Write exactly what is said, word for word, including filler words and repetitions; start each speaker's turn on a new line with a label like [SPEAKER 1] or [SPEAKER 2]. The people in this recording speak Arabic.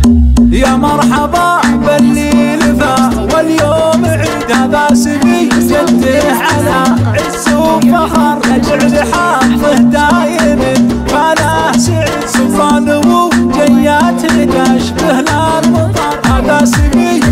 [SPEAKER 1] يا مرحبا باللي لفا واليوم عيد هذا سبي جده على عز وفخر نجعل حظه دايم فاله سعد سلطان وجيات تشبه للمطر هذا سبي